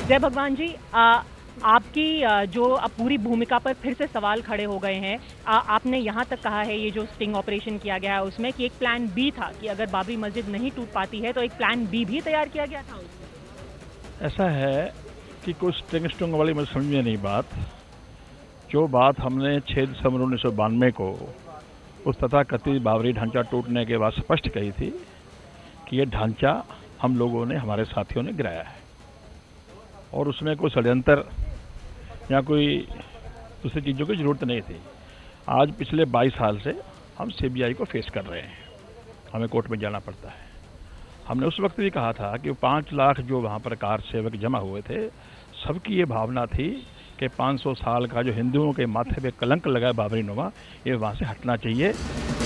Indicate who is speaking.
Speaker 1: जय भगवान जी, आपकी जो अब पूरी भूमिका पर फिर से सवाल खड़े हो गए हैं। आपने यहाँ तक कहा है ये जो स्टिंग ऑपरेशन किया गया है उसमें कि एक प्लान बी था कि अगर बाबरी मस्जिद नहीं टूट पाती है तो एक प्लान बी भी तैयार किया गया था उसमें।
Speaker 2: ऐसा है कि कुछ स्टिंग स्टिंग वाली मुझे समझ में नहीं बात। जो बात हमने 6 दिसंबर 1992 को उस तथाकथित बाबरी ढांचा टूटने के बाद स्पष्ट कही थी कि ये ढांचा हम लोगों ने, हमारे साथियों ने गिराया है और उसमें कोई षड्यंत्र या कोई दूसरी चीज़ों की ज़रूरत नहीं थी। आज पिछले 22 साल से हम सीबीआई को फेस कर रहे हैं, हमें कोर्ट में जाना पड़ता है। हमने उस वक्त भी कहा था कि 5 लाख जो वहाँ पर कार सेवक जमा हुए थे, सबकी ये भावना थी कि 500 साल का जो हिंदुओं के माथे पे कलंक लगा है बाबरी नुमा, ये वहाँ से हटना चाहिए।